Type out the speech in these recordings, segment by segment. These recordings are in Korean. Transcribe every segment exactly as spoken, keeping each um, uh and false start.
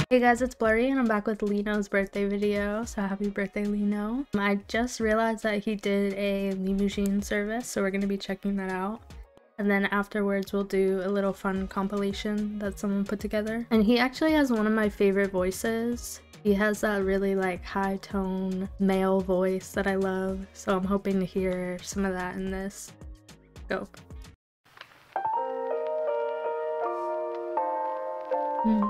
Hey guys, it's Blurry and I'm back with Lino's birthday video, so happy birthday Lino. I just realized that he did a limousine service, so we're going to be checking that out. And then afterwards we'll do a little fun compilation that someone put together. And he actually has one of my favorite voices. He has that really like high tone male voice that I love, so I'm hoping to hear some of that in this. Go. Hmm.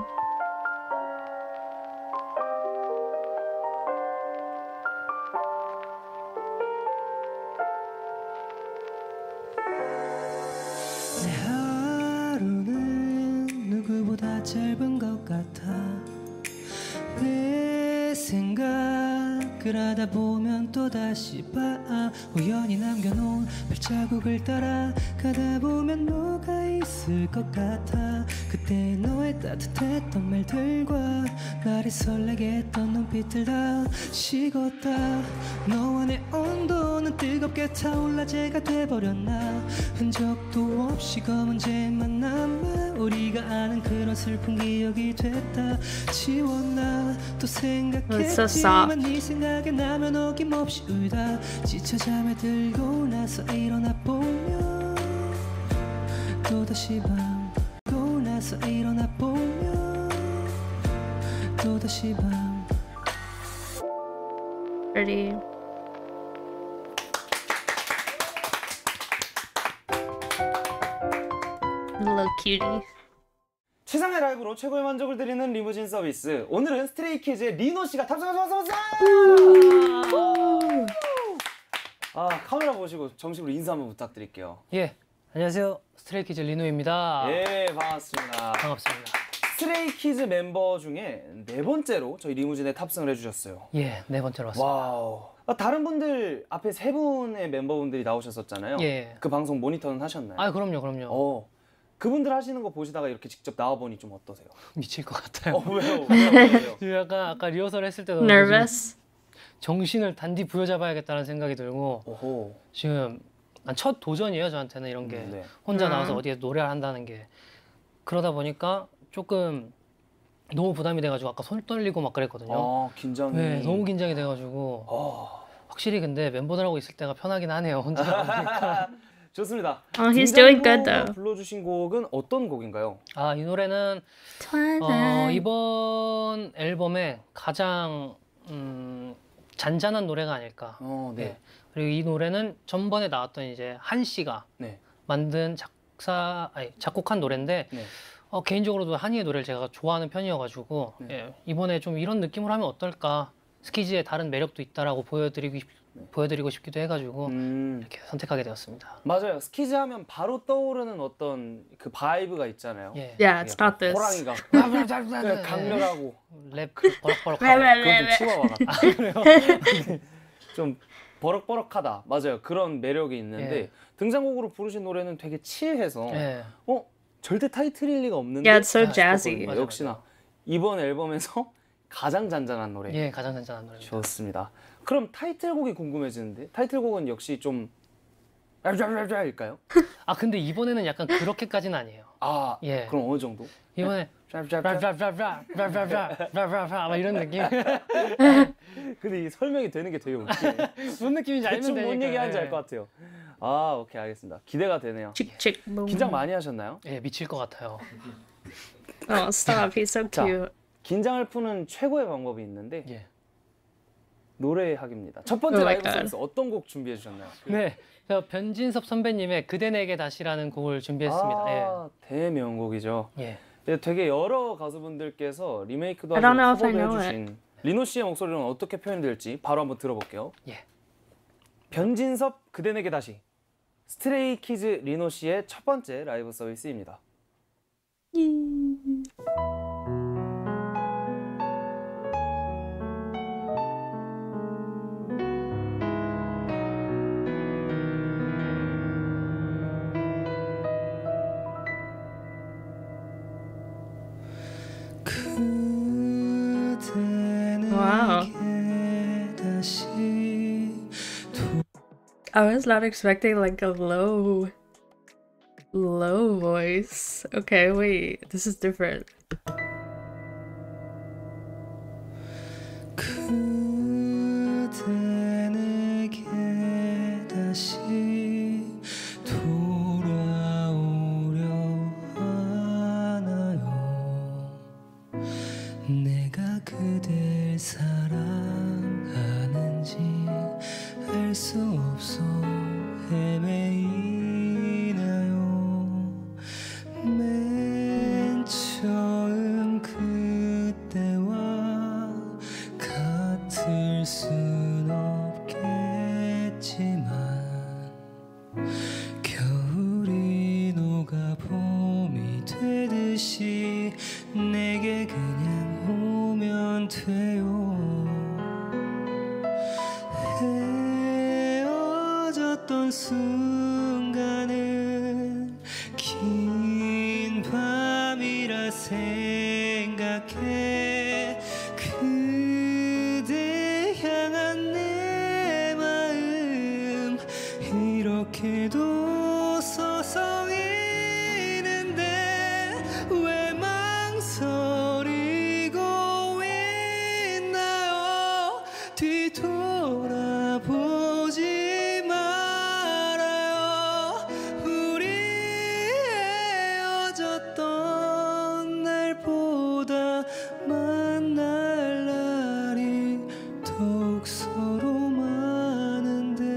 내 하루는 누구보다 짧은 것 같아. 내 생각을 하다 보면 또다시 봐. 우연히 남겨놓은 발자국을 따라 가다 보면 너가 있을 것 같아. 그때 너의 따뜻했던 말들과 나를 설레게 했던 눈빛들 다 식었다. 너와 내 온도는 뜨겁게 타올라 재가 돼버렸나. 흔적도 없이 검은재만 남아 우리가 아는 그런 슬픈 기억이 됐다. 지웠나 또 생각했지만 네 생각에 나면 어김없이 울다. 지쳐 잠에 들고 나서 일어나 보면 또다시 밤. 또 나서 일어나 보면 또다시 밤. Pretty. Little cutie. 최상의 라이브로 최고의 만족을 드리는 리무진 서비스. 오늘은 스트레이키즈의 리노씨가 탑승하셨습니다. 아, 카메라 보시고 정식으로 인사 한번 부탁드릴게요. 예, 안녕하세요. 스트레이키즈 리노입니다. 예, 반갑습니다. 반갑습니다. 스트레이키즈 멤버 중에 네 번째로 저희 리무진에 탑승을 해주셨어요. 예, 네 번째로 왔습니다. 와우. 아, 다른 분들 앞에 세 분의 멤버분들이 나오셨었잖아요. 예. 그 방송 모니터는 하셨나요? 아, 그럼요, 그럼요. 어. 그분들 하시는 거 보시다가 이렇게 직접 나와보니 좀 어떠세요? 미칠 것 같아요. 어, 왜요? 왜요? 왜요? 약간 아까 리허설 했을 때도 Nervous? 정신을 단디 부여잡아야겠다는 생각이 들고 오호. 지금 첫 도전이에요, 저한테는 이런 게. 음, 네. 혼자 음. 나와서 어디에 노래를 한다는 게. 그러다 보니까 조금 너무 부담이 돼가지고 아까 손 떨리고 막 그랬거든요. 아, 긴장이. 네, 너무 긴장이 돼가지고 아. 확실히 근데 멤버들하고 있을 때가 편하긴 하네요. 혼자 나오니까. 좋습니다. Oh, he's doing good though. 불러주신 곡은 어떤 곡인가요? 아, 이 노래는 어, 이번 앨범의 가장 음, 잔잔한 노래가 아닐까. 어, 네. 네. 그리고 이 노래는 전번에 나왔던 이제 한 씨가 네. 만든 작사, 아니, 작곡한 노래인데 네. 어, 개인적으로도 한이의 노래를 제가 좋아하는 편이어가지고 네. 예, 이번에 좀 이런 느낌으로 하면 어떨까. 스키즈의 다른 매력도 있다라고 보여드리고 싶, 네. 보여드리고 싶기도 해가지고 음. 이렇게 선택하게 되었습니다. 맞아요. 스키즈 하면 바로 떠오르는 어떤 그 바이브가 있잖아요. 예. Yeah, it's not this. 호랑이가 그냥 강렬하고 랩 네, 버럭버럭하고. 그건 좀 치와와 같아. 좀 버럭버럭하다. 맞아요. 그런 매력이 있는데 예. 등장곡으로 부르신 노래는 되게 칠해서 예. 어? 절대 타이틀일 리가 없는데 Yeah, it's so 아, jazzy. 맞아, 역시나 맞아. 이번 앨범에서 가장 잔잔한 노래. 예, 가장 잔잔한 노래입니다. 좋습니다. 그럼 타이틀곡이 궁금해지는데 타이틀곡은 역시 좀 일까요? 아, 근데 이번에는 약간 그렇게까지는 아니에요. 아, 예. 그럼 어느 정도? 이번에 막 이런 느낌. 근데 이 설명이 되는 게 되게 웃기네. 무슨 느낌인지 알면 대충 되니까. 뭔 얘기하는지 예. 알 것 같아요. 아, 오케이, 알겠습니다. 기대가 되네요. Chick chick boom. 긴장 많이 하셨나요? 예, 미칠 것 같아요. Oh, stop. He's so 자, cute. 긴장을 푸는 최고의 방법이 있는데 예. 노래하기입니다. 첫 번째 Oh my 라이브 God. 서비스 어떤 곡 준비해 주셨나요? 네, 저 변진섭 선배님의 그대 내게 다시라는 곡을 준비했습니다. 아, 대명곡이죠. 예. 예, 되게 여러 가수분들께서 리메이크도 I don't know 하시고 if I 커버도 know 해주신 리노 씨의 목소리는 어떻게 표현될지 바로 한번 들어볼게요. 예. 변진섭 그대 내게 다시 스트레이키즈 리노 씨의 첫 번째 라이브 서비스입니다. Wow. I was not expecting like a low, low voice. Okay, wait, this is different. 생각해 그대 향한 내 마음 이렇게도 서성이는데 왜 망설이고 있나요 뒤돌아보지 말아요 우리 헤어졌던 날보다 만날 날이 더욱 서로 많은데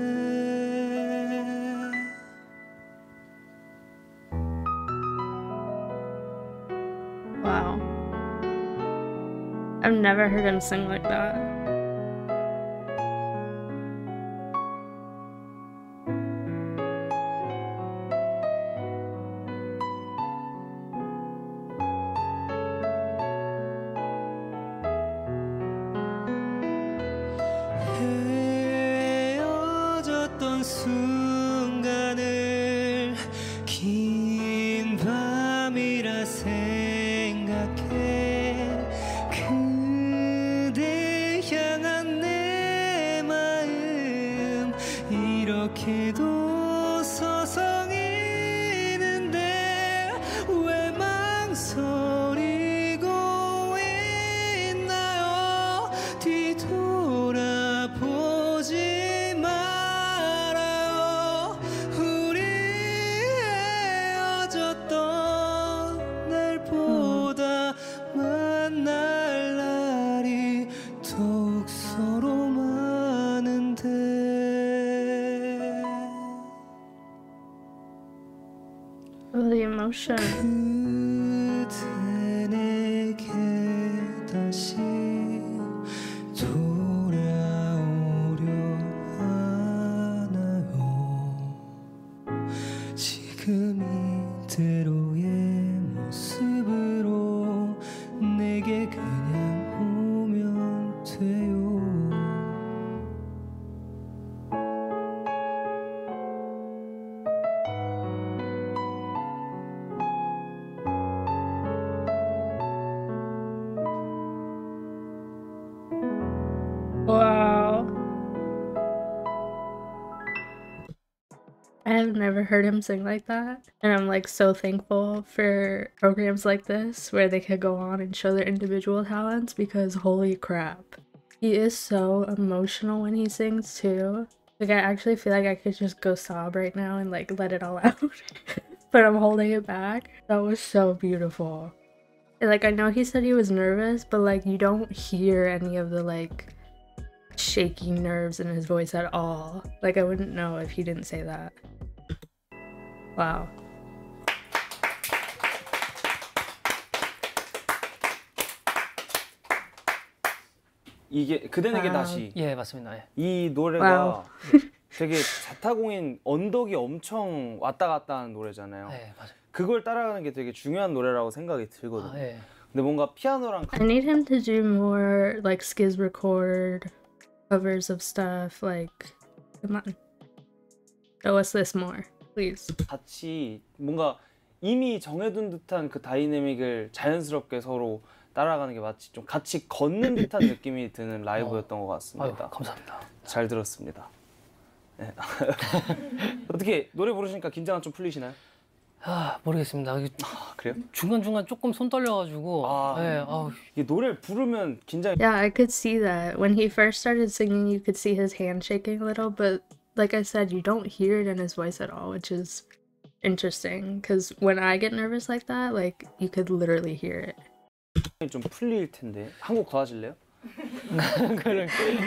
Wow. I've never heard him sing like that. 헤어졌던 순간을 긴 밤이라 생각해 그대 향한 내 마음 이렇게도 서성이는데 왜 망설이고 있나요 뒤돌아보지 말아요 우리 헤어졌던 날보다 만날 날이 더욱 서로 많은데 Oh, the emotion. 그대 내게 다시 돌아오려 하나요 지금 이대로의 모습으로 내게 그냥 오면 돼요 Wow. I have never heard him sing like that. And I'm like so thankful for programs like this where they could go on and show their individual talents because holy crap. He is so emotional when he sings too. Like I actually feel like I could just go sob right now and like let it all out. But I'm holding it back. That was so beautiful. And, like I know he said he was nervous, but like you don't hear any of the like shaky nerves in his voice at all. Like I wouldn't know if he didn't say that. Wow. 이게 그대 내게 아, 다시 예, 맞습니다. 예. 이 노래가 와우. 되게 자타공인 언덕이 엄청 왔다 갔다 하는 노래잖아요. 예, 맞아요. 그걸 따라가는 게 되게 중요한 노래라고 생각이 들거든요. 아, 예. 근데 뭔가 피아노랑 I need him to do more like skiz record covers of stuff. Like, come on, show us this more, please. 같이 뭔가 이미 정해둔 듯한 그 다이내믹을 자연스럽게 서로 따라가는 게 마치 좀 같이 걷는 듯한 느낌이 드는 라이브였던 것 아유, 같습니다. 감사합니다. 잘 들었습니다. 네. 어떻게 노래 부르시니까 긴장은 좀 풀리시나요? 아, 모르겠습니다. 이게 아, 그래요? 중간중간 조금 손 떨려가지고. 아. 예, 아우, 이게 노래를 부르면 긴장이 Yeah, I could see that when he first started singing. You could see his hand shaking a little, but like I said, you don't hear it in his voice at all, which is interesting. Because when I get nervous like that, like you could literally hear it. 좀 풀릴 텐데 한 곡 더 하실래요? 그런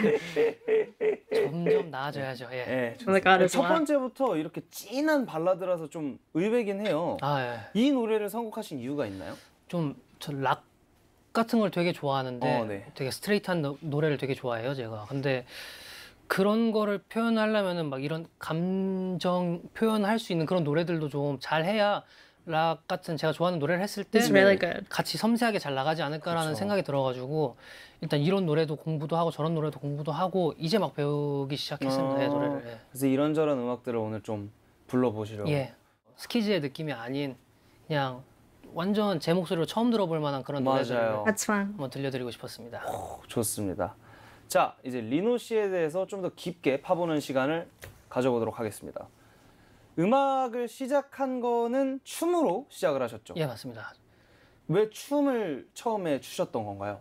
점점 나아져야죠. 예. 네, Oh my god, it's 첫 loud. 번째부터 이렇게 진한 발라드라서 좀 의외긴 해요. 아, 예. 이 노래를 선곡하신 이유가 있나요? 좀 저 락 같은 걸 되게 좋아하는데 어, 네. 되게 스트레이트한 노, 노래를 되게 좋아해요, 제가. 근데 그런 거를 표현하려면은 막 이런 감정 표현할 수 있는 그런 노래들도 좀 잘 해야 락 같은 제가 좋아하는 노래를 했을 때 It's really good. 같이 섬세하게 잘 나가지 않을까라는 그쵸. 생각이 들어가지고 일단 이런 노래도 공부도 하고 저런 노래도 공부도 하고 이제 막 배우기 시작했습니다. 예, 어, 노래를. 예. 그래서 이런저런 음악들을 오늘 좀 불러보시려고. 예. 스키즈의 느낌이 아닌 그냥 완전 제 목소리로 처음 들어볼 만한 그런 노래들을 맞아요. That's fun. 한번 들려드리고 싶었습니다. 오, 좋습니다. 자, 이제 리노 씨에 대해서 좀 더 깊게 파보는 시간을 가져보도록 하겠습니다. 음악을 시작한 거는 춤으로 시작을 하셨죠? 예, 맞습니다. 왜 춤을 처음에 추셨던 건가요?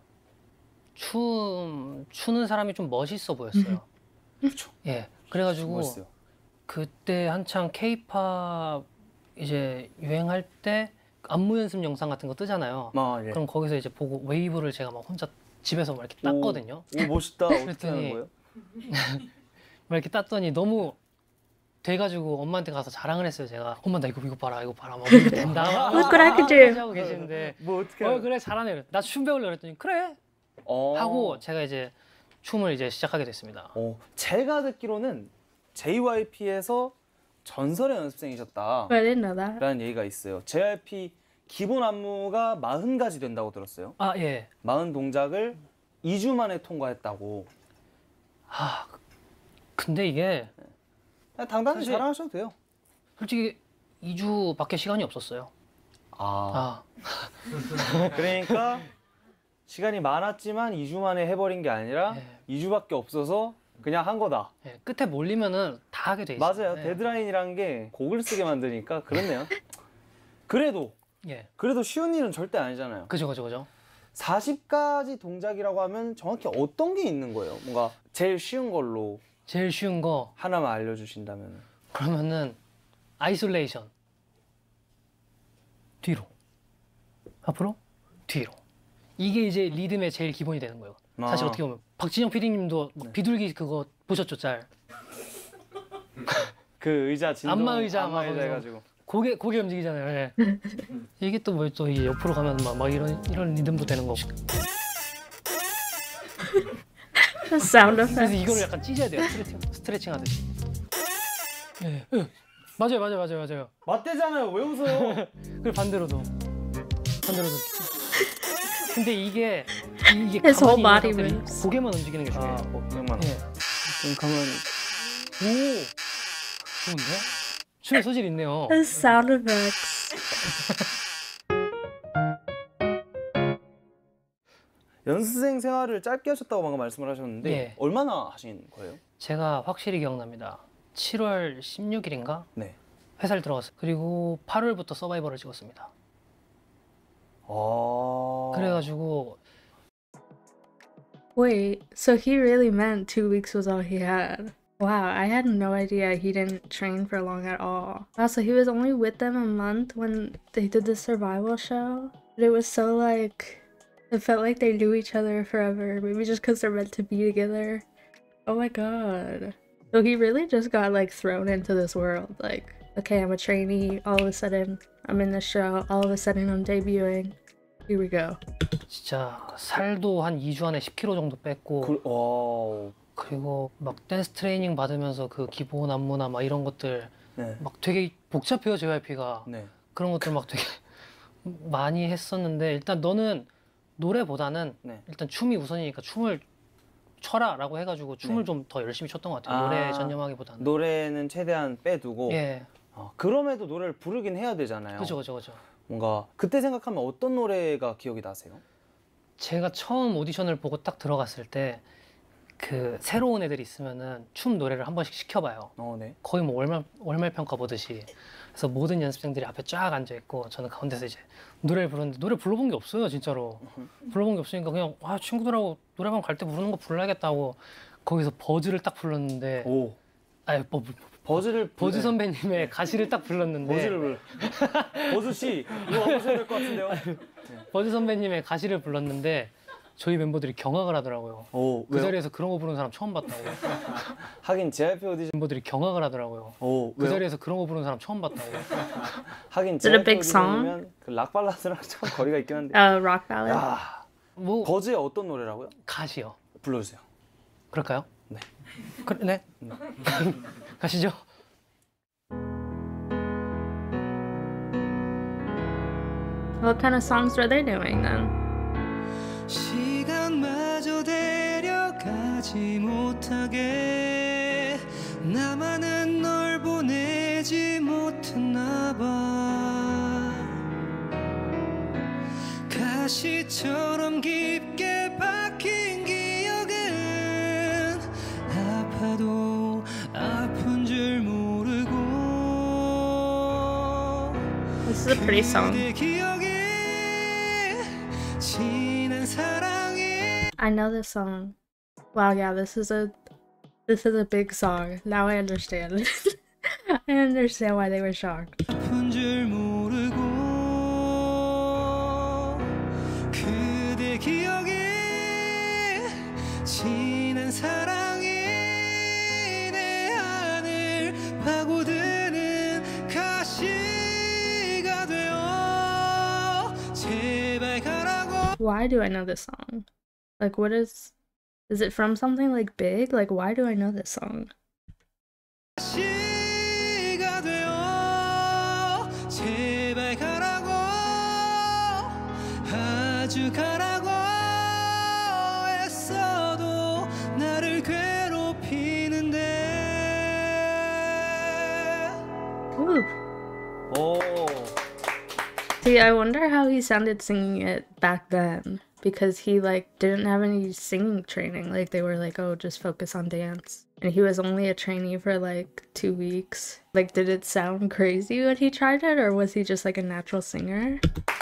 춤 추는 사람이 좀 멋있어 보였어요. 그렇죠. 예, 그래가지고 멋있어요. 그때 한창 케이팝 이제 유행할 때 안무 연습 영상 같은 거 뜨잖아요. 아, 예. 그럼 거기서 이제 보고 웨이브를 제가 막 혼자 집에서 막 이렇게 땄거든요. 오, 오 멋있다. 어떻게 그랬더니 하는 거예요? 막 이렇게 땄더니 너무 돼가지고 엄마한테 가서 자랑을 했어요. 제가 엄마 나 이거 이거 봐라 이거 봐라 막 이거 된다. Look what I could do. 하고 계시는데 뭐 어떻게 어 하는 그래 잘하네. 나 춤 배우려고 그랬더니 그래 어. 하고 제가 이제 춤을 이제 시작하게 됐습니다. 어, 제가 듣기로는 제이와이피에서 전설의 연습생이셨다 But I didn't know that. 라는 얘기가 있어요. 제이와이피 기본 안무가 사십 가지 된다고 들었어요. 아 예. 사십 동작을 이 주 만에 통과했다고. 아 근데 이게 그냥 당당히 사실- 자랑하셔도 돼요. 솔직히 이 주밖에 시간이 없었어요. 아, 아 그러니까 시간이 많았지만 이 주 만에 해버린 게 아니라 예. 이 주밖에 없어서 그냥 한 거다. 예, 끝에 몰리면은 다 하게 돼 있어요. 맞아요. 예. 데드라인이란 게 곡을 쓰게 만드니까 그렇네요. 그래도 예. 그래도 쉬운 일은 절대 아니잖아요. 그죠 그죠 그죠. 사십 가지 동작이라고 하면 정확히 어떤 게 있는 거예요? 뭔가 제일 쉬운 걸로 제일 쉬운 거 하나만 알려주신다면. 그러면은 아이솔레이션 뒤로 앞으로 뒤로 이게 이제 리듬의 제일 기본이 되는 거예요. 사실 아. 어떻게 보면 박진영 피디님도 뭐 네. 비둘기 그거 보셨죠 짤? 그 의자 진동 안마 의자 안마 막 의자 거기서. 해가지고. 고개 고개 움직이잖아요. 예. 이게 또 뭐 또 이게 옆으로 가면 막, 막 이런 이런 리듬도 되는 거고. The sound 그래서 effects. 이거를 약간 찢어야 돼요. 스트레칭 스트레칭 하듯이. 예. 예. 맞아요 맞아요 맞아요 맞아요. 맞대잖아요. 왜 웃어요? 그리고 반대로도 반대로도. 근데 이게 이게 His whole 가만히 있는 body 상태로 moves. 고개만 움직이는 게 아, 중요해요. 뭐 그냥만. 예. 좀 가만히. 오 좋은데? 춤에 소질 있네요. The sound effects. 연습생 생활을 짧게 하셨다고 방금 말씀을 하셨는데 예. 얼마나 하신 거예요? 제가 확실히 기억납니다. 칠월 십육일인가 네. 회사를 들어갔어요. 그리고 팔월부터 서바이벌을 찍었습니다. 아. 그래가지고 Wait, so he really meant two weeks was all he had. Wow, I had no idea he didn't train for long at all. Wow, so he was only with them a month when they did the survival show? But it was so like, it felt like they knew each other forever. Maybe just because they're meant to be together. Oh my god. So he really just got like thrown into this world. Like, okay, I'm a trainee. All of a sudden, I'm in this show. All of a sudden, I'm debuting. Here we go. 진짜 살도 한 이 주 안에 십 킬로그램 정도 뺐고 그, 어. 그리고 막 댄스 트레이닝 받으면서 그 기본 안무나 막 이런 것들 네. 막 되게 복잡해요 제이와이피가. 네. 그런 것들 막 되게 많이 했었는데 일단 너는 노래보다는 네. 일단 춤이 우선이니까 춤을 춰라라고 해가지고 춤을 네. 좀 더 열심히 췄던 것 같아요. 아, 노래 전념하기보다는. 노래는 최대한 빼두고. 예, 어, 그럼에도 노래를 부르긴 해야 되잖아요. 그죠 그죠 그죠. 뭔가 그때 생각하면 어떤 노래가 기억이 나세요? 제가 처음 오디션을 보고 딱 들어갔을 때 그 새로운 애들이 있으면은 춤 노래를 한 번씩 시켜봐요. 어, 네. 거의 뭐 월말 월말 평가 보듯이. 그래서 모든 연습생들이 앞에 쫙 앉아 있고 저는 가운데서 이제 노래를 부르는데 노래 불러본 게 없어요 진짜로. 불러본 게 없으니까 그냥 아 친구들하고 노래방 갈 때 부르는 거 불러야겠다고 거기서 버즈를 딱 불렀는데 오. 아니 뭐, 버즈를 버즈 네. 선배님의 가시를 딱 불렀는데 버즈를 불러. 버즈 씨 이거 와보셔야 될 것 같은데요. 버즈 선배님의 가시를 불렀는데 저희 멤버들이 경악을 하더라고요. 오. 그 왜요? 자리에서 그런 거 부르는 사람 처음 봤다고. 하긴 제이와이피 오디션. 멤버들이 경악을 하더라고요. 오. 그 왜요? 자리에서 그런 거 부르는 사람 처음 봤다고. 하긴 Is it a 제이와이피 big song? 오디션이면 그 락 발라드랑 참 거리가 있긴 한데. Uh, rock ballad? 야. 뭐 버즈의 어떤 노래라고요? 가시요. 불러주세요. 그럴까요? 네. 그, 네. 가시죠. What kind of songs were they doing then? 시간마저 데려가지 못하게 나만은 널 보내지 못했나 봐 가시처럼 깊게 박힌 기억은 아파도 아픈 줄 모르고 This is a pretty song. 그대 기억에 지난 사랑이 I know this song. Wow, yeah, this is a this is a big song. Now I understand. I understand why they were shocked. 아픈 줄 모르고 그대 기억에 지난 사랑이 내 안을 파고드는 가시가 되어 제발 가라고. Why do I know this song? Like, what is is it from something like big? Like, why do I know this song? 가시가 되어 제발 가라고 아주 가라고 애써도 나를 괴롭히는데. Ooh. 오. See, I wonder how he sounded singing it back then. Because he, like, didn't have any singing training. Like, they were like, oh, just focus on dance. And he was only a trainee for, like, two weeks. Like, did it sound crazy when he tried it? Or was he just, like, a natural singer?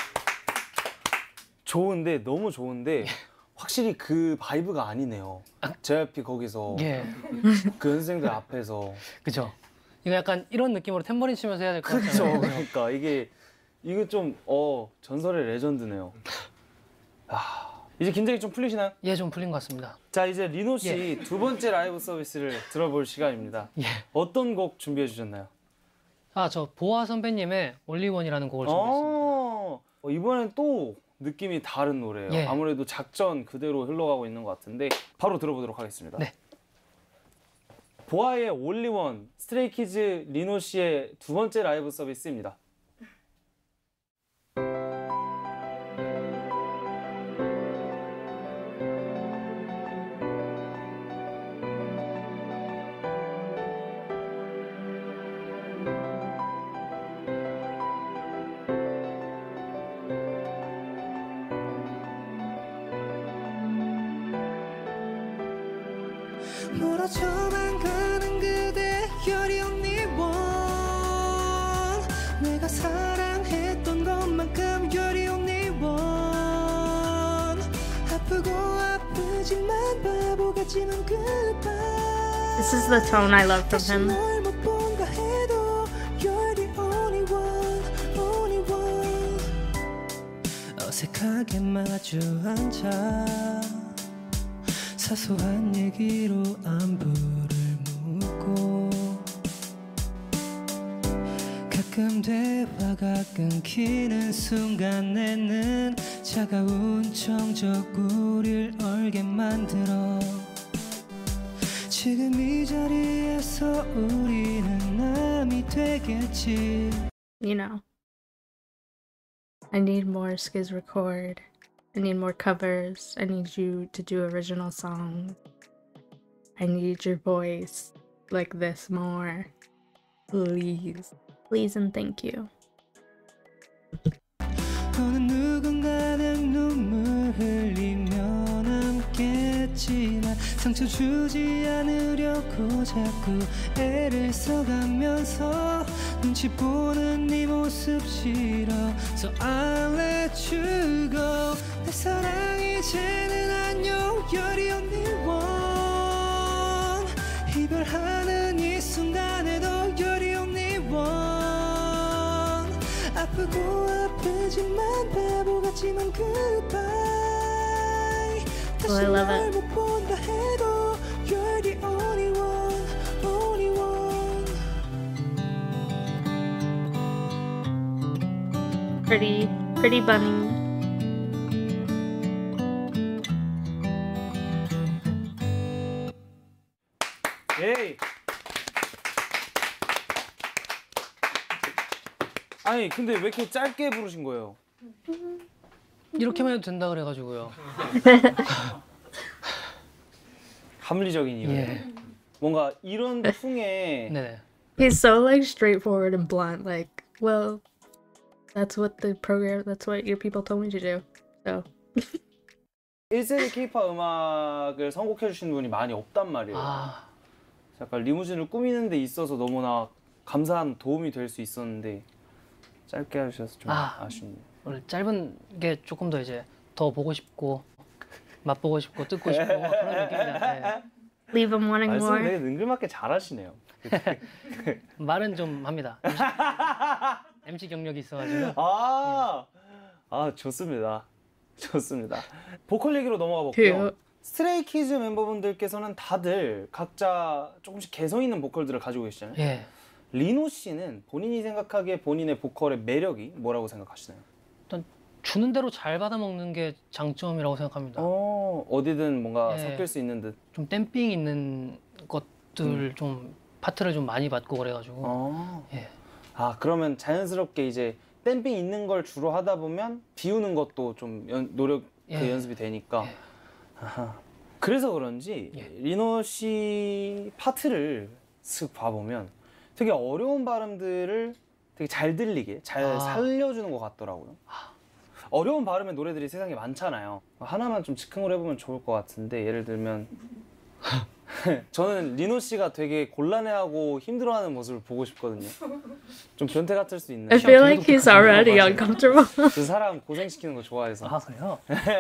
좋은데 너무 좋은데 확실히 그 바이브가 아니네요. 제이와이피 거기서 예, 그 연습생들 앞에서. 그죠. 이거 약간 이런 느낌으로 탬버린 치면서 해야 될 것 그렇죠. 같아요. 그러니까 이게 이거 좀 어 전설의 레전드네요. 아, 이제 긴장이 좀 풀리시나요? 예, 좀 풀린 것 같습니다. 자, 이제 리노 씨 두 번째 라이브 서비스를 들어볼 시간입니다. 예. 어떤 곡 준비해 주셨나요? 아, 저 보아 선배님의 올리원이라는 곡을 준비했습니다. 어, 어, 이번엔 또 느낌이 다른 노래예요. 예. 아무래도 작전 그대로 흘러가고 있는 것 같은데 바로 들어보도록 하겠습니다. 네. 보아의 올리원, 스트레이키즈 리노 씨의 두 번째 라이브 서비스입니다. 멀어져만 가는 그대 You're only one. 내가 사랑했던 것만큼 You're only one. 아프고 아프지만 바보 같지만 goodbye. This is the tone I love from 다시 him. 널 못 본다 해도 You're the only one, only one. 어색하게 마주 앉아 사소한 얘기로 안부를 묻고 가끔 대화가 끊기는 순간 내는 차가운 정적 우릴 얼게 만들어 지금 이 자리에서 우리는 남이 되겠지. You know. I need more Skiz record. I need more covers. I need you to do original songs. I need your voice like this more. Please. Please and thank you. 어느 누군가는 눈물 흘리며 남겠지만 상처 주지 않으려고 자꾸 애를 써가면서 눈치 보는 네 모습 싫어. So I'll let you go. 내 사랑 이제는 안녕. You're the only one. 이별하는 이 순간에도 You're the only one. 아프고 아프지만 바보 같지만 goodbye. Oh, I love it. 못 본다 해도 You're the only one, only one. Pretty, pretty bunny. 예이. 아니 근데 왜 이렇게 짧게 부르신 거예요? 이렇게만 해도 된다 그래가지고요. 합리적인 이유. 예. 뭔가 이런 풍에 네네. He's so like straightforward and blunt. Like, well, that's what the program, that's what your people told me to do. So 일 세대 케이팝 음악을 선곡해 주신 분이 많이 없단 말이에요. 아, 약간 리무진을 꾸미는 데 있어서 너무나 감사한 도움이 될 수 있었는데 짧게 해주셔서 좀 아. 아. 아쉽네요. 오늘 짧은 게 조금 더 이제 더 보고 싶고 맛보고 싶고 뜯고 싶고 그런 느낌이다. 네. leave him wanting 말씀 more. 되게 능글맞게 잘하시네요. 말은 좀 합니다. 엠씨, 엠씨 경력이 있어가지고. 아, 아 좋습니다. 좋습니다. 보컬 얘기로 넘어가 볼게요. Cute. 스트레이키즈 멤버분들께서는 다들 각자 조금씩 개성 있는 보컬들을 가지고 계시잖아요. 예. 리노 씨는 본인이 생각하기에 본인의 보컬의 매력이 뭐라고 생각하시나요? 일단 주는 대로 잘 받아먹는 게 장점이라고 생각합니다. 어, 어디든 뭔가 예. 섞일 수 있는 듯. 좀 댐핑 있는 것들 좀 파트를 좀 많이 받고 그래가지고. 어. 예. 아, 그러면 자연스럽게 이제 댐핑 있는 걸 주로 하다 보면 비우는 것도 좀 연, 노력 그 예. 연습이 되니까. 예. 아하. 그래서 그런지 예. 리노 씨 파트를 쓱 봐보면 되게 어려운 발음들을 되게 잘 들리게 잘 아. 살려주는 것 같더라고요. 어려운 발음의 노래들이 세상에 많잖아요. 하나만 좀 즉흥으로 해보면 좋을 것 같은데 예를 들면 저는 리노 씨가 되게 곤란해하고 힘들어하는 모습을 보고 싶거든요. 좀 변태 같을 수 있는. I feel like 저도 he's 그렇게 already 맞아요. uncomfortable. 그 사람 고생시키는 거 좋아해서. 아 그래요?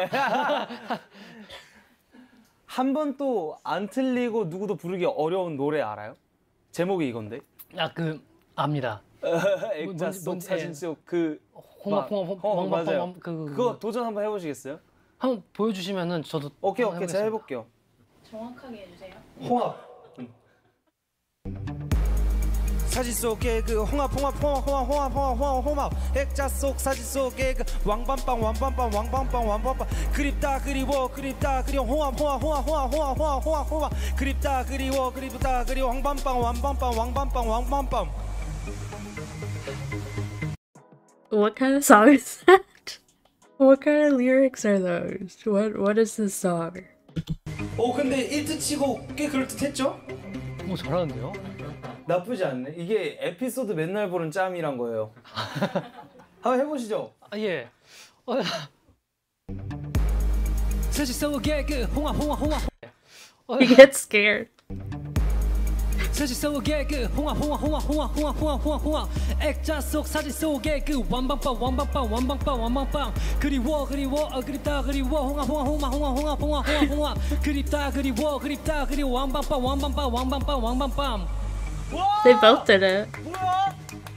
한 번 또 안 틀리고 누구도 부르기 어려운 노래 알아요? 제목이 이건데. 아 그 압니다. 액자 뭔지- 속 뭔지- 사진 예. 속그 홍합 홍합 어, 홍합 맞아요. 홍합 그 그거 도전 한번 해보시겠어요? 한번 보여주시면은 저도 오케이 한번 오케이 제가 해보겠습니다. 해볼게요. 정확하게 해주세요. 홍합. 사진 속에 그 홍합 홍합 홍합 홍합 홍합 홍합 홍합 홍합 액자 속 사진 속에 그 왕밤빵 왕밤빵 왕밤빵 왕밤빵 그립다 그리워 그립다 그리워 홍합 홍합 홍합 홍합 홍합 홍합 홍합 홍합 그립다 그리워 그립다 그리워 왕밤빵 왕밤빵 왕밤빵 왕밤빵. What kind of song is that? What kind of lyrics are those? What What is this song? 오 근데 일 트 치고 꽤 그럴듯했죠? 오 잘하는데요? 나쁘지 않네. 이게 에피소드 맨날 보는 짬이란 거예요. 한번 해보시죠. 아 예. 어, 사진 속에 그 홍합 홍합 홍합 He gets scared. 사진 속에 그 홍합 홍합 홍합 홍합 홍합 홍합 홍합 홍합 액자 속 사진 속에 그 왕밤빵 왕밤빵 왕밤빵 왕밤빵 그리워 그리워 어, 그립다 그리워 홍합 홍합 홍합 홍합 홍합 홍합 홍합 홍합 그립다 그리워 그립다 그리워 왕밤빵 왕밤빵 왕밤빵 왕밤빵. They both did it. 뭐야?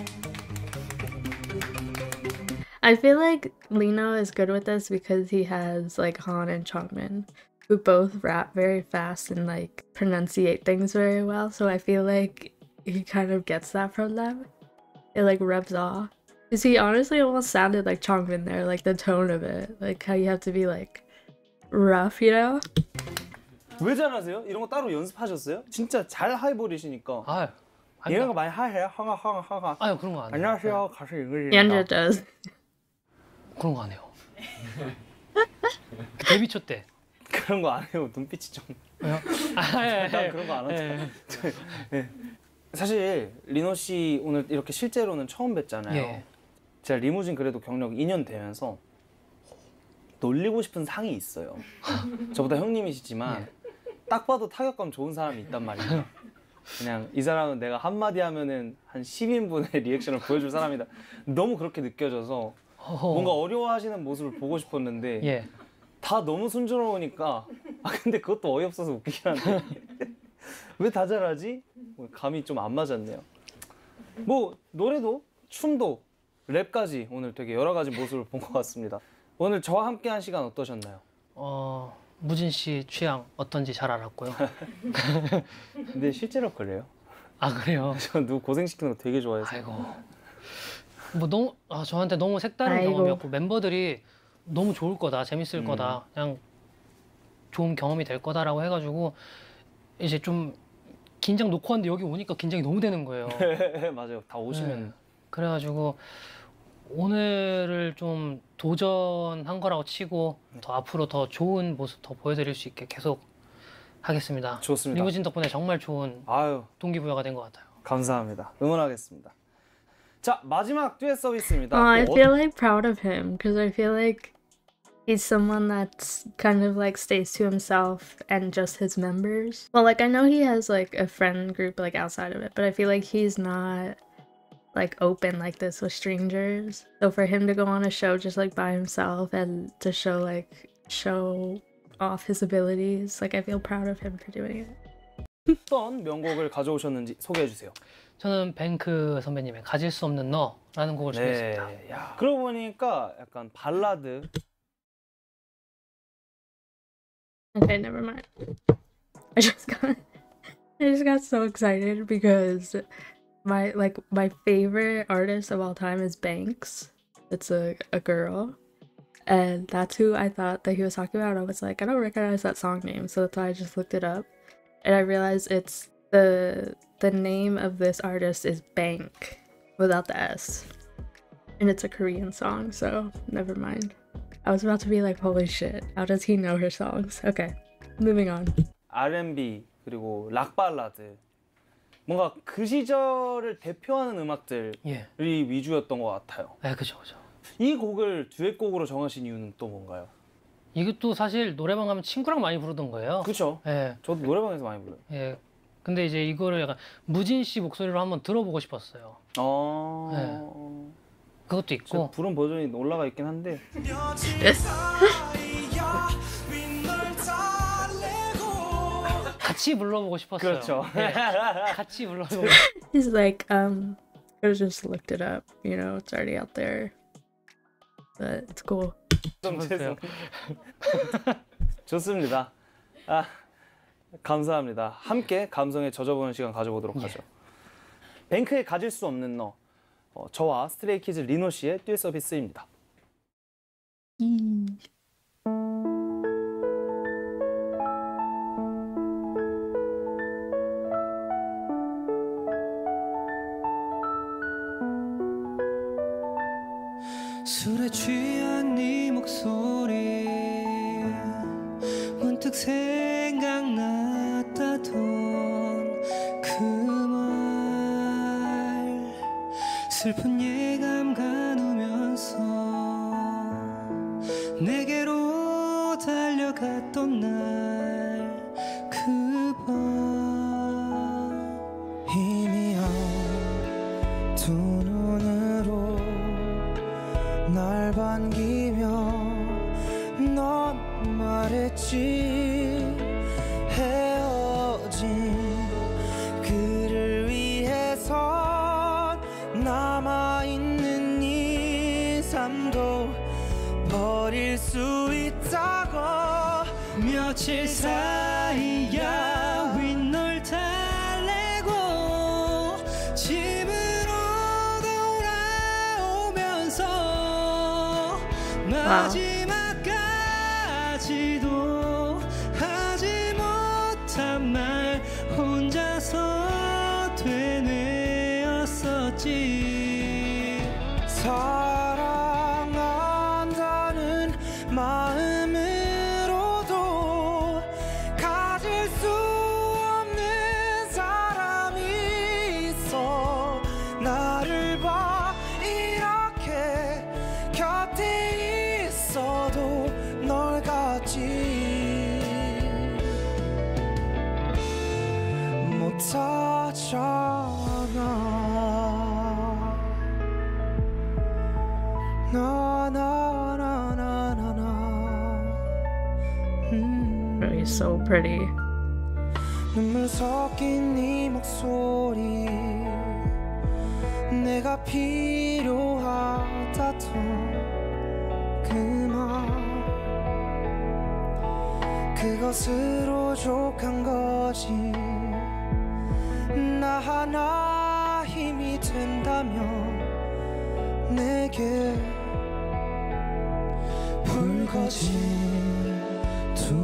I feel like Lino is good with this because he has like Han and Chongmin, who both rap very fast and like pronunciate things very well. So I feel like he kind of gets that from them. It like rubs off. Cause he honestly almost sounded like Chongmin there, like the tone of it, like how you have to be like rough, you know? 왜 잘하세요? 이런 거 따로 연습하셨어요? 진짜 잘 하이버리시니까. 아 이런 거 아닙니다. 많이 하해요? 하가 하가 하가. 아유 그런 거 안 해요. 안녕하세요. 가수 Yanja 이글입니다. does. 그런 거 안 해요. 그 데뷔 초 때. 그런 거 안 해요. 눈빛이 좀. 왜요? 아, 예, 난 예. 그런 거 안 하죠. 예. 사실 리노 씨 오늘 이렇게 실제로는 처음 뵀잖아요. 예. 제가 리무진 그래도 경력 이 년 되면서 놀리고 싶은 상이 있어요. 저보다 형님이시지만 딱 봐도 타격감 좋은 사람이 있단 말이에요. 그냥 이 사람은 내가 한마디 하면은 한 십 인분의 리액션을 보여줄 사람이다. 너무 그렇게 느껴져서 어허. 뭔가 어려워하시는 모습을 보고 싶었는데 예. 다 너무 순조로우니까 아 근데 그것도 어이없어서 웃기긴 한데 왜 다 잘하지? 뭐 감이 좀 안 맞았네요. 뭐 노래도 춤도 랩까지 오늘 되게 여러 가지 모습을 본 것 같습니다. 오늘 저와 함께한 시간 어떠셨나요? 어 무진 씨 취향 어떤지 잘 알았고요. 근데 실제로 그래요? 아 그래요? 저 누구 고생시키는 거 되게 좋아해서. 아이고. 뭐 너무 아 저한테 너무 색다른 아이고. 경험이었고 멤버들이 너무 좋을 거다, 재밌을 음. 거다, 그냥 좋은 경험이 될 거다라고 해가지고 이제 좀 긴장 놓고 왔는데 여기 오니까 긴장이 너무 되는 거예요. 맞아요. 다 오시면 네. 그래가지고 오늘을 좀 도전한 거라고 치고 더 앞으로 더 좋은 모습 더 보여드릴 수 있게 계속 하겠습니다. 좋습니다. 리무진 덕분에 정말 좋은 아유 동기부여가 된 것 같아요. 감사합니다. 응원하겠습니다. 자 마지막 듀엣 서비스입니다. Oh, I 또 feel like proud of him because I feel like he's someone that's kind of like stays to himself and just his members. Well, like I know he has like a friend group like outside of it, but I feel like he's not like open like this with strangers. So for him to go on a show just like by himself and to show like show off his abilities, like I feel proud of him for doing it. 어떤 명곡을 가져오셨는지 소개해 주세요. 저는 뱅크 선배님의 가질 수 없는 너라는 곡을 준비했습니다. 네, 야. 그러고 보니까 약간 발라드. Okay, never mind. I just got I just got so excited because my like my favorite artist of all time is Banks. It's a, a girl. And that's who I thought that he was talking about. I was like, I don't recognize that song name, so that's why I just looked it up. And I realized it's the the name of this artist is Bank without the S. And it's a Korean song, so never mind. I was about to be like, holy shit, how does he know her songs? Okay, moving on. 알앤비 그리고 락 발라드. 뭔가 그 시절을 대표하는 음악들이 예. 위주였던 것 같아요. 네, 그죠, 그죠. 이 곡을 듀엣곡으로 정하신 이유는 또 뭔가요? 이것도 사실 노래방 가면 친구랑 많이 부르던 거예요. 그렇죠. 예. 저도 노래방에서 많이 불러요. 예. 근데 이제 이거를 약간 무진 씨 목소리로 한번 들어보고 싶었어요. 어. 네. 그것도 저 있고. 부른 버전이 올라가 있긴 한데. 같이 불러보고 싶었어요. 그렇죠. 예. 같이 불러보고. He's like, um, I just looked it up, you know, it's already out there. But it's cool. 좀 죄송. 좋습니다. 아, 감사합니다. 함께 감성에 젖어보는 시간 가져보도록 하죠. 뱅크에 가질 수 없는 너. 어, 저와 스트레이키즈 리노 씨의 듀엣 서비스입니다. 술에 취한 네 목소리 문득 생각났다던 그 말 슬픈 예감 가누면서 내게로 달려갔던 날 그 밤 희미한 두 눈으로 날 반기며 넌 말했지 헤어진 그를 위해선 남아있는 이 삶도 버릴 수 있다고 며칠 사이야 윗널 달래고 집으로 돌아오면서 마지막까지도 하지 못한 말 혼자서 되뇌었었지 사랑한다는 마음으로도 가질 수 없는 사람이 있어 나를 봐 이렇게 곁에 있어도 널 갖지 못하잖아 나나나나나나 Oh, he's so pretty. 눈물 섞인 네 목소리 내가 필요하다던 그 말 그것으로 족한 거지 나 하나 힘이 된다면 내게 붉어진 두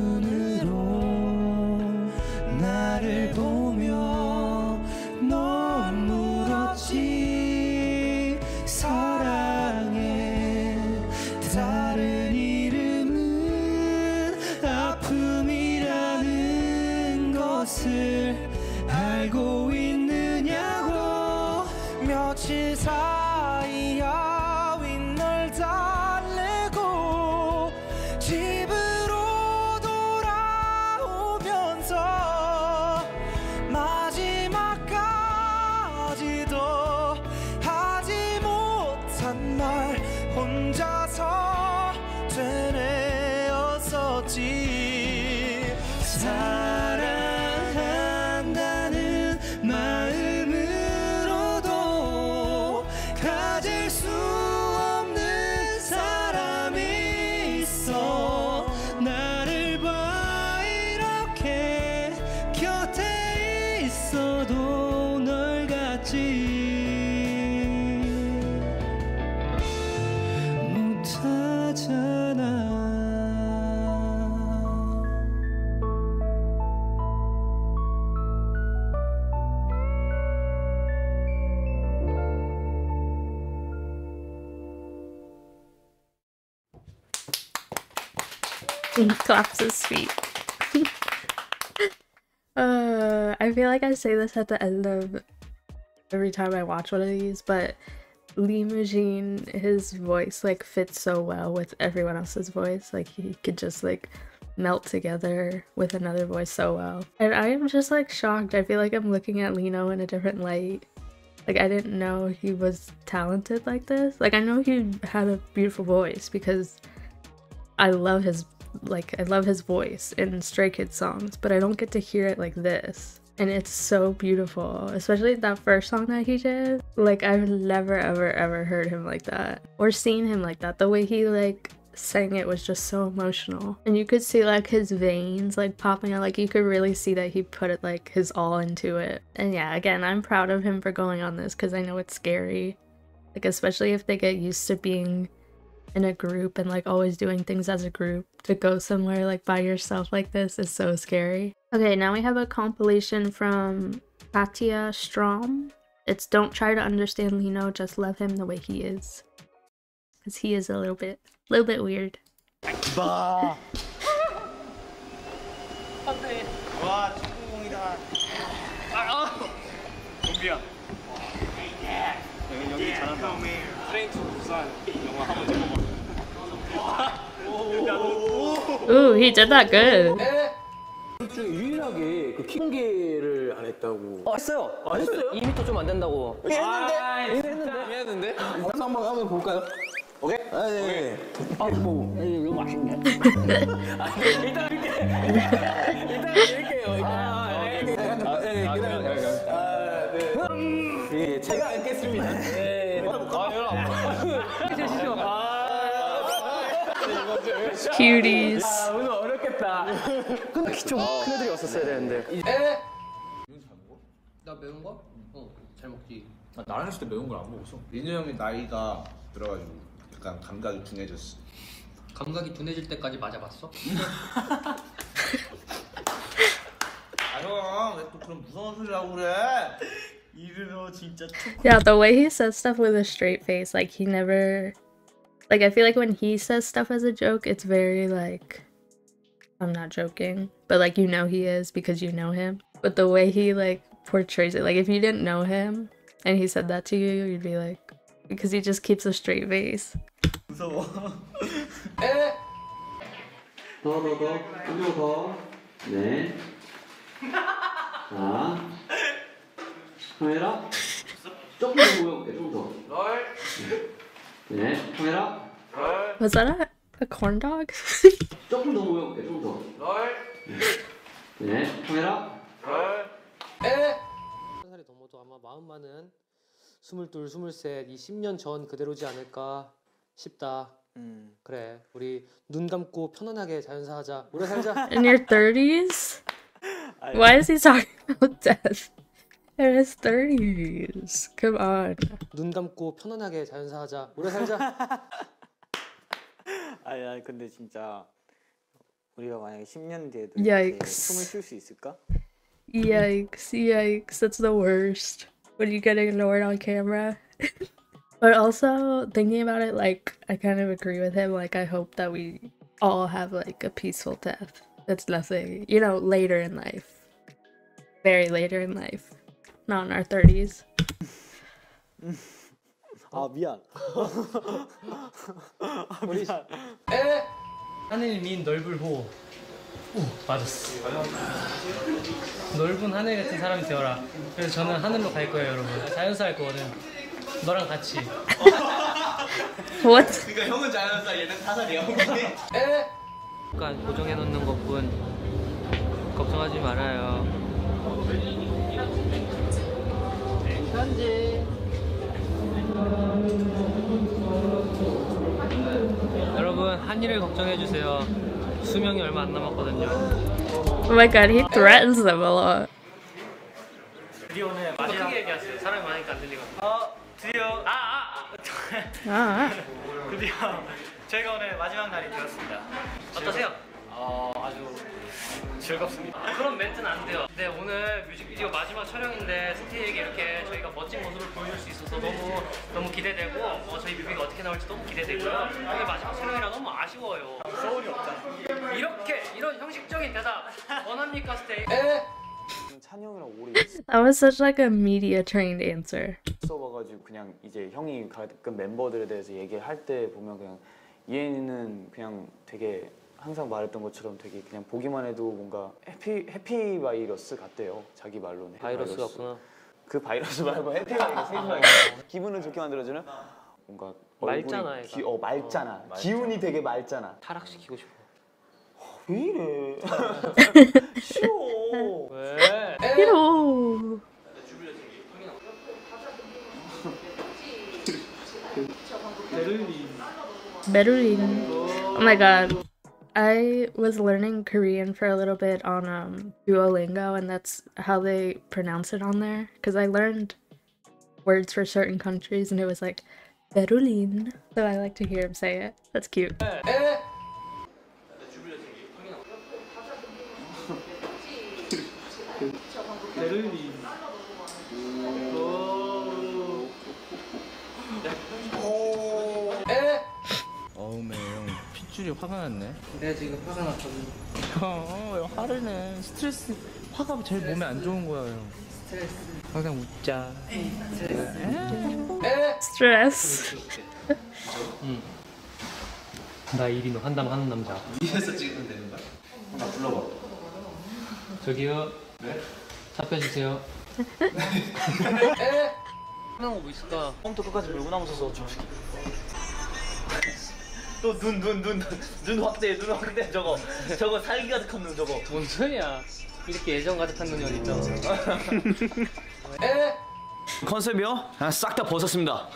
눈으로 나를 보며 넌 물었지 사랑의 다른 이름은 아픔이라는 것을 알고 있느냐고 며칠 사이야 윗널 달래고 한 말 혼자서 되뇌었었지. 사랑한다는 마음으로도 가질 수 없는 사람이 있어. 나를 봐 이렇게 곁에 있어도 널 같지 못하잖아. Claps is sweet. uh, I feel like I say this at the end of every time I watch one of these, but Lee Mujin, his voice like fits so well with everyone else's voice. Like he could just like melt together with another voice so well. And I am just like shocked. I feel like I'm looking at Lino in a different light. Like I didn't know he was talented like this. Like I know he had a beautiful voice because I love his like I love his voice in Stray Kids songs, but I don't get to hear it like this. And it's so beautiful, especially that first song that he did. Like I've never ever ever heard him like that or seen him like that. The way he like sang it was just so emotional, and you could see like his veins like popping out. Like you could really see that he put it like his all into it. And yeah, again, I'm proud of him for going on this because I know it's scary, like especially if they get used to being in a group and like always doing things as a group. To go somewhere like by yourself like this is so scary. Okay, now we have a compilation from Katya Strom. It's Don't Try to Understand Lino, Just Love Him the Way He Is. Because he is a little bit, little bit weird. 와 축구공이다. 동비야 여기 잘한다. 트레인 투 부산 영화 한번 찍어봐. Ooh, he did that good. 중 유일하게 그 킥공개를 안 했다고. 어, 했어요. 아, 했어요? 이 미터 좀 안 된다고. 했는데? 했는데? 했는데? 박수 한번 한번 볼까요? 오케이? 아, 네. 아, 뭐, 이거 맛있네. 일단 이렇게. 일단 이렇게요. 아, 네. 아, 네. 아, 네. 예, 제가 앉겠습니다. 네. 아, 여러분. Cuties. 아, 오늘 어렵겠다. 근데 좀 큰 애들이 왔었어야 되는데. 매운 잘 먹어? 나 매운 거? 어, 잘 먹지. 아, 나랑 했을 때 매운 걸 안 먹었어. 민우 형이 나이가 들어가지고 약간 감각이 둔해졌어. 감각이 둔해질 때까지 맞아봤어? 아 형, 왜 또 그런 무서운 소리 하고 그래? 이리로 진짜 Yeah, the way he says stuff with a straight face, like he never... Like, I feel like when he says stuff as a joke, it's very, like, I'm not joking, but, like, you know he is because you know him. But the way he, like, portrays it, like, if you didn't know him and he said that to you, you'd be like, because he just keeps a straight face. 무서워. 더, 더, 더. 한번 더. 네. 자. 카메라. 조금 더 보여볼게, 조금 더. 네, 카메라. Was that a, a corn dog? 조금 더 보여볼게, 조금 더. 네, 카메라. 한 살이 넘어도 아마 마음만은 스물둘, 스물셋, 이 십 년 전 그대로지 않을까 싶다. 음. 그래, 우리 눈 감고 편안하게 자연사하자. 오래 살자. In your thirties? Why is he talking about death? In his thirties. Come on. 눈 감고 편안하게 자연사하자. 오래 살자. 아니, 아니 근데 진짜 우리가 만약에 십 년 뒤에도 Yikes. 숨을 쉴 수 있을까? Yikes, yikes, that's the worst. When you get ignored on camera. But also, thinking about it, like, I kind of agree with him. Like, I hope that we all have, like, a peaceful death. That's nothing, you know, later in life. Very later in life. Not in our thirties. 아, 미안. 아, 미안. 하늘 민 넓을 호. 오, 맞았어. 넓은 하늘 같은 사람이 되어라. 그래서 저는 하늘로 갈 거예요, 여러분. 자연사 할 거거든. 너랑 같이. What? 그러니까 형은 자연사 얘는 타살이야. 약간 고정해 놓는 것뿐 걱정하지 말아요. 편지. 여러분 한일을 걱정해 주세요. 수명이 얼마 안 남았거든요. Oh my god, he threatens them a lot. 드디어 오늘 마지막 크게 얘기하세요. 사람이 많으니까 안 들리거든요. 어, 드디어 아아 아, Ah. 드디어 저희가 오늘 마지막 날이 되었습니다. 어떠세요? 어, 아주 즐겁습니다. 그런 멘트는 안 돼요. 네, 오늘 뮤직비디오 마지막 촬영인데 스테이에게 이렇게 저희가 멋진 모습을 보여줄 수 있어서 너무 너무 기대되고 어, 저희 뮤비가 어떻게 나올지 너무 기대되고요. 이게 마지막 촬영이라 너무 아쉬워요. 소울이 없잖아. 이렇게 이런 형식적인 대답 원합니까, 스테이? 찬이 형이랑 오래 That was such like a media trained answer. 있어봐가지고 그냥 이제 형이 가끔 멤버들에 대해서 얘기할 때 보면 그냥 얘는 그냥 되게 항상 말했던 것처럼 되게 그냥 보기만 해도 뭔가 해피 해피 바이러스 같대요. 자기 말로는. 바이러스 같구나. 그 바이러스 말고 해피 바이러스. 기분을 좋게 만들어주는 뭔가 맑잖아, 얼굴이 얘가. 기, 어 맑잖아. 어, 기운이 되게 맑잖아. 타락시키고 싶어. 왜 이래? 싫어. 왜? Ew. Berlin. Oh my god. I was learning Korean for a little bit on um, Duolingo, and that's how they pronounce it on there. Because I learned words for certain countries, and it was like Berlin. So I like to hear him say it. That's cute. 어우 매형 핏줄이 화가 났네. 내가 지금 화가 났거든. 형, 형 화를 내. 스트레스, 화가 제일 몸에 안 좋은 거야 형. 스트레스. 항상 웃자. Stress. 응. 나 이리노 한담 하는 남자. 위에서 찍으면 되는 거야? 하나 불러봐. 저기요. 네? 잡혀주세요. 하는 거 뭐 있을까? 처음부터 끝까지 물고 나면서 저 또눈 눈 눈 눈 확대 눈 확대 저거 저거 살기 가득한 눈 저거 뭔 소리야? 이렇게 애정 가득한 눈이 어디 있어? 컨셉이요? 아, 싹 다 벗었습니다.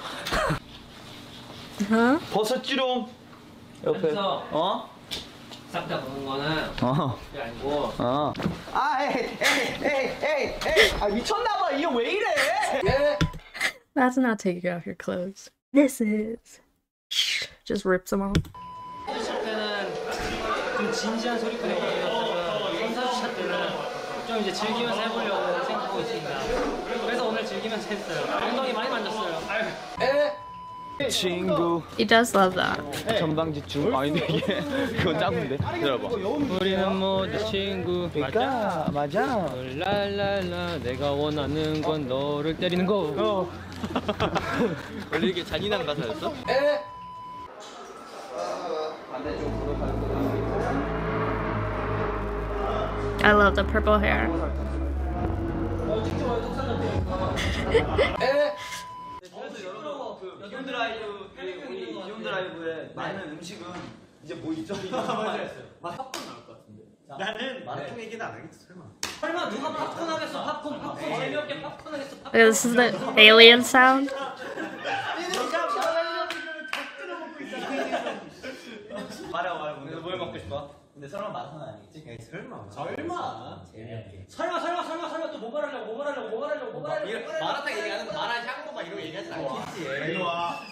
Huh? 벗었지롱. 옆에 그래서 어? 싹 다 보는 거는 어. 그게 아니고 어. 아 에이 에이 에이 에이 에이 아 미쳤나봐 이 형 왜 이래? That's not taking off your clothes. This is. Just rips them off. 샷 때는 좀 진지한 소리꾼이 걸렸다면 선사주 샷 때는 좀 이제 즐기면서 해보려고 생각하고 있습니다. 그래서 오늘 즐기면서 했어요. 엉덩이 많이 만졌어요. 친구 He does love that. 전방지축 아닌데 이게 그건 짱인데 들어봐. 우리는 모두 친구. 그러니까 맞아. 랄랄라 내가 원하는 건 너를 때리는 거. 원래 이게 잔인한 가사였어? I love the purple hair. 이온 드라이브 우리 이온 드라이브에 많은 음식은 이제 뭐 있죠? 맞았어요. 팝콘 나올 것 같은데. 나는 마라톤 얘기는 안 하겠어 설마. 설마 누가 팝콘 하겠어? 팝콘 팝콘 재미없게 팝콘 하겠어? 팝콘. This is the alien sound. 말해 말해 뭘 먹고 싶어? 근데 설마 마라톤 아니겠지? 설마 설마 설마 설마 설마 설마 또 뭐 말하려고 뭐 말하려고 뭐 말하려고 뭐 말하려고 마라탕 얘기하는 거 마라 향고 막 이런 거 얘기하진 않겠지. 일로 와.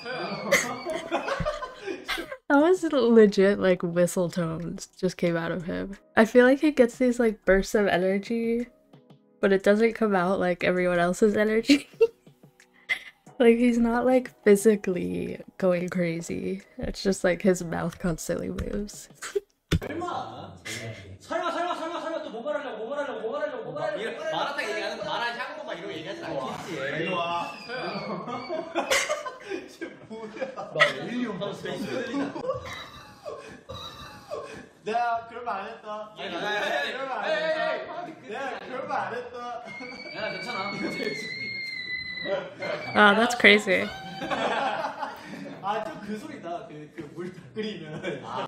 That was legit like whistle tones just came out of him. I feel like he gets these like bursts of energy, but it doesn't come out like everyone else's energy. Like he's not like physically going crazy. It's just like his mouth constantly moves. 설마 설마 설마 설마 설마 또 뭐 말하려고 뭐 말하려고 뭐 말하려고 뭐 말하려고 마라탕 얘기하는 거 마라 향고 막 이런 거 얘기하진 않겠지. 일로 와. 나 일리온 봤어. 내가 그런 말 안 했다. 내가 그런 말 안 했다. 내가 그런 말 안 했다. 야 괜찮아. Wow, that's crazy. 아 좀 그 소리다. 그 그 물 다 끓이면.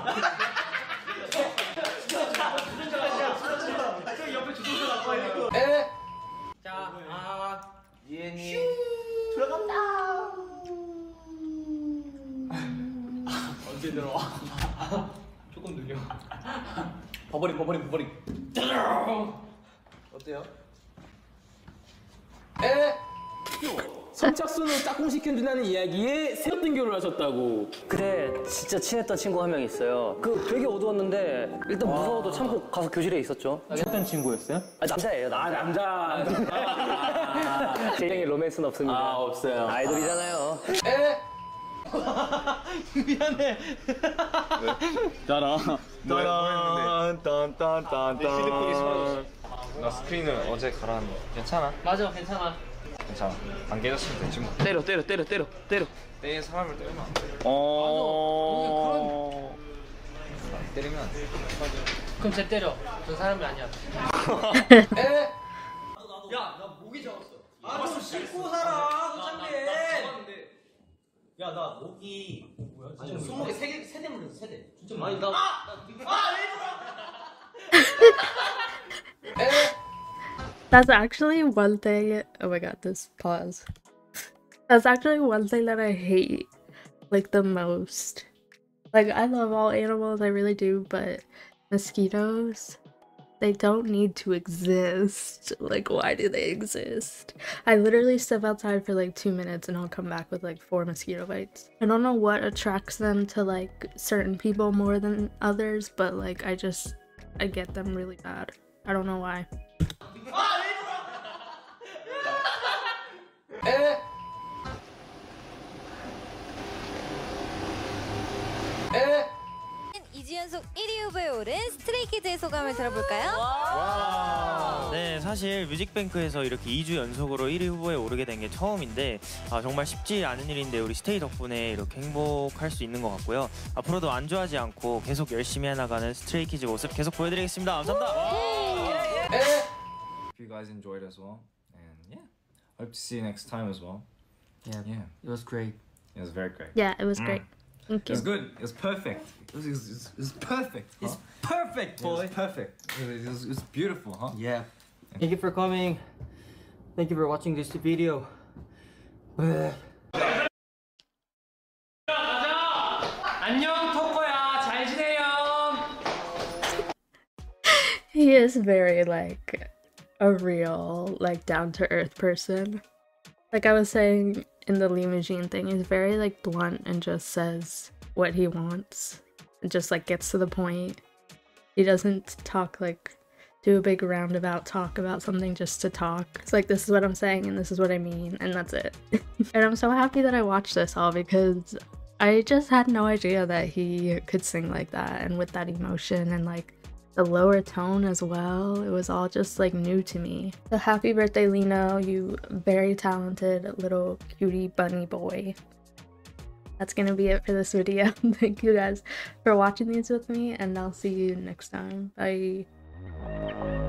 저기 옆에 주소서 나와 있고. 에. 자, 아, 이엔이 들어간다. 언제 들어와? 조금 느려. 버버링 버버링 버버링. 어때요? 에. 선착순을 짝꿍 시켜준다는 이야기에 새로 등교를 하셨다고. 그래, 진짜 친했던 친구 한 명 있어요. 그 되게 어두웠는데 일단 무서워도 참고 가서 교실에 있었죠. 어떤 친구였어요? 아, 남자예요, 남자. 아, 남자. 제형의 로맨스는 없습니다. 아, 없어요. 아이돌이잖아요. 에. 미안해. 따라 따란 딴딴딴딴. 나 스크린을 어제 갈았는데 괜찮아? 맞아, 괜찮아. 괜찮아. 안 깨졌으면 되지 뭐. 때려, 때려, 때려, 때려, 때려. 때린 사람을 때리면 안 돼. 어. 안 때리면 안 돼. 그럼 쟤 때려. 저 사람이 아니야. 에. 야나 목이 잡았어. 아좀 씻고 살아. 너 참게. 야나 목이 뭐야? 아니 손목에 세개 세대 물렸어 세대. 진짜 많이 나. 아아왜 That's actually one thing. Oh my god, this pause. That's actually one thing that I hate, like, the most. Like, I love all animals, I really do, but mosquitoes, they don't need to exist. Like, why do they exist? I literally step outside for like two minutes and I'll come back with like four mosquito bites. I don't know what attracts them to like certain people more than others, but like, I just, I get them really bad. I don't know why. 에. 에. 이 주 연속 일 위 후보에 오른 스트레이키즈의 소감을 들어볼까요? 네, 사실 뮤직뱅크에서 이렇게 이 주 연속으로 일 위 후보에 오르게 된 게 처음인데 아, 정말 쉽지 않은 일인데 우리 스테이 덕분에 이렇게 행복할 수 있는 것 같고요. 앞으로도 안주하지 않고 계속 열심히 해나가는 스트레이키즈 모습 계속 보여드리겠습니다. 감사합니다. Hope you guys enjoyed as well, and yeah, hope to see you next time as well. Yeah, Yeah, it was great. it was very great. Yeah, it was great. Thank It you. was good. It was perfect. It was, it was, it was perfect. Huh? It's perfect, It was boy. perfect. It was, it was, it was beautiful, huh? Yeah. Thank you for coming. Thank you for watching this video. 안녕, 토코야. 잘 지내요. He is very like a real, like, down-to-earth person. Like I was saying in the limousine thing, he's very like blunt and just says what he wants and just like gets to the point. He doesn't talk like do a big roundabout talk about something just to talk. It's like, this is what I'm saying and this is what I mean, and that's it. And I'm so happy that I watched this all because I just had no idea that he could sing like that and with that emotion and like the lower tone as well. It was all just like new to me. So happy birthday, Lino, you very talented little cutie bunny boy. That's gonna be it for this video. Thank you guys for watching these with me, and I'll see you next time. Bye.